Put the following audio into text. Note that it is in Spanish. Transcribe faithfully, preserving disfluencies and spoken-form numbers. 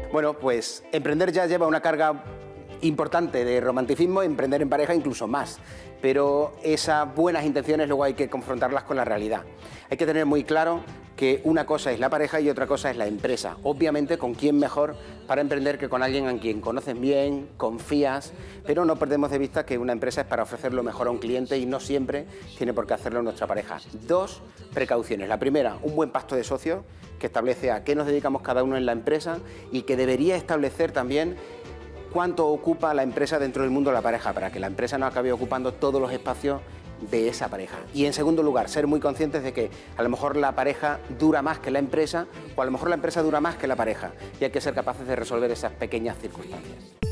Bueno, pues emprender ya lleva una carga importante de romanticismo, emprender en pareja incluso más, pero esas buenas intenciones luego hay que confrontarlas con la realidad. Hay que tener muy claro que una cosa es la pareja y otra cosa es la empresa. Obviamente, ¿con quién mejor para emprender que con alguien a quien conoces bien, confías? Pero no perdemos de vista que una empresa es para ofrecer lo mejor a un cliente y no siempre tiene por qué hacerlo nuestra pareja. Dos precauciones. La primera, un buen pacto de socios que establece a qué nos dedicamos cada uno en la empresa y que debería establecer también cuánto ocupa la empresa dentro del mundo de la pareja, para que la empresa no acabe ocupando todos los espacios de esa pareja. Y en segundo lugar, ser muy conscientes de que a lo mejor la pareja dura más que la empresa, o a lo mejor la empresa dura más que la pareja, y hay que ser capaces de resolver esas pequeñas circunstancias.